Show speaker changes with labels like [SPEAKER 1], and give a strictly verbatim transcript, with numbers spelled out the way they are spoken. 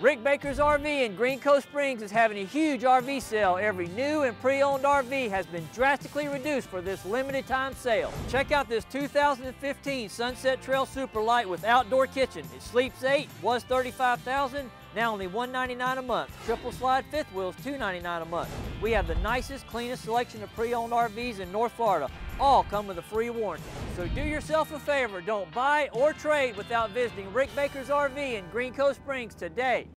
[SPEAKER 1] Rick Baker's R V in Green Cove Springs is having a huge R V sale. Every new and pre-owned R V has been drastically reduced for this limited time sale. Check out this two thousand fifteen Sunset Trail Super Light with outdoor kitchen. It sleeps eight, was thirty-five thousand dollars, now only one ninety-nine a month. Triple slide fifth wheels, two ninety-nine a month. We have the nicest, cleanest selection of pre-owned R Vs in North Florida. All come with a free warranty. So do yourself a favor, don't buy or trade without visiting Rick Baker's R V in Green Cove Springs today.